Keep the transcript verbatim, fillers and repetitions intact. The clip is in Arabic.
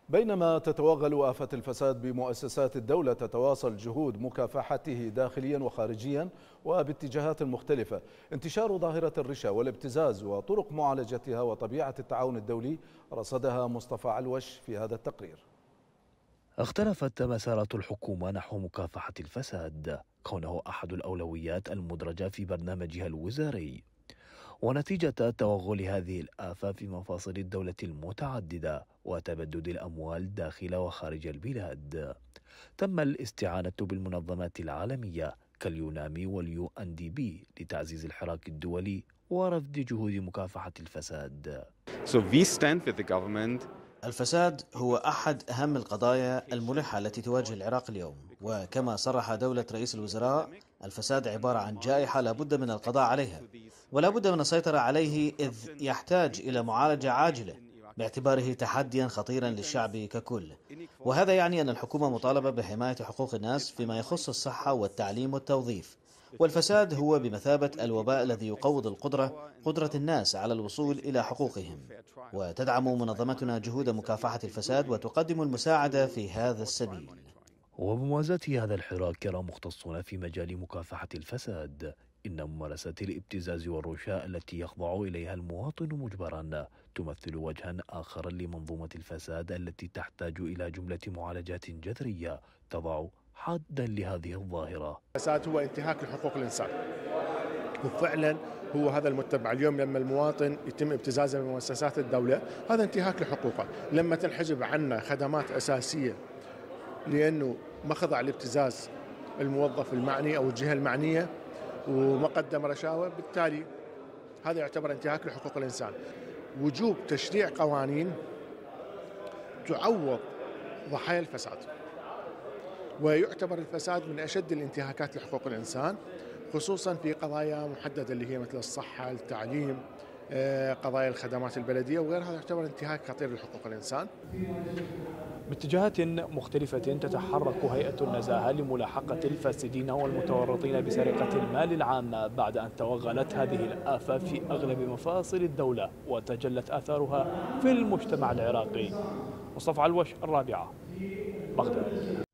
بينما تتوغل آفة الفساد بمؤسسات الدولة، تتواصل جهود مكافحته داخليا وخارجيا وباتجاهات مختلفة. انتشار ظاهرة الرشا والابتزاز وطرق معالجتها وطبيعة التعاون الدولي رصدها مصطفى علوش في هذا التقرير. اختلفت مسارات الحكومة نحو مكافحة الفساد كونه أحد الأولويات المدرجة في برنامجها الوزاري، ونتيجة توغل هذه الآفة في مفاصل الدولة المتعددة وتبدد الأموال داخل وخارج البلاد، تم الاستعانة بالمنظمات العالمية كاليونامي واليو ان دي بي لتعزيز الحراك الدولي ورفض جهود مكافحة الفساد. So we stand with the government. الفساد هو أحد أهم القضايا الملحة التي تواجه العراق اليوم، وكما صرح دولة رئيس الوزراء الفساد عبارة عن جائحة لا بد من القضاء عليها ولا بد من السيطرة عليه، إذ يحتاج إلى معالجة عاجلة باعتباره تحديا خطيرا للشعب ككل. وهذا يعني أن الحكومة مطالبة بحماية حقوق الناس فيما يخص الصحة والتعليم والتوظيف، والفساد هو بمثابة الوباء الذي يقوض القدرة قدرة الناس على الوصول إلى حقوقهم. وتدعم منظمتنا جهود مكافحة الفساد وتقدم المساعدة في هذا السبيل. وبموازاة هذا الحراك يرى مختصون في مجال مكافحة الفساد إن ممارسات الابتزاز والرشاء التي يخضع إليها المواطن مجبرا تمثل وجها آخر لمنظومة الفساد التي تحتاج إلى جملة معالجات جذرية تضع حدا لهذه الظاهرة. الفساد هو انتهاك لحقوق الإنسان، وفعلا هو هذا المتبع اليوم. لما المواطن يتم ابتزازه من مؤسسات الدولة هذا انتهاك لحقوقه، لما تنحجب عنا خدمات أساسية لأنه ما خضع لابتزاز الموظف المعني أو الجهة المعنية وما قدم رشاوى، بالتالي هذا يعتبر انتهاك لحقوق الإنسان. وجوب تشريع قوانين تعوض ضحايا الفساد، ويعتبر الفساد من أشد الانتهاكات لحقوق الإنسان، خصوصا في قضايا محددة اللي هي مثل الصحة، التعليم، قضايا الخدمات البلدية وغيرها، يعتبر انتهاك خطير لحقوق الإنسان. باتجاهات مختلفة تتحرك هيئة النزاهة لملاحقة الفاسدين والمتورطين بسرقة المال العام بعد أن توغلت هذه الآفة في أغلب مفاصل الدولة وتجلت آثارها في المجتمع العراقي. مصطفى علوش، الرابعة، بغداد.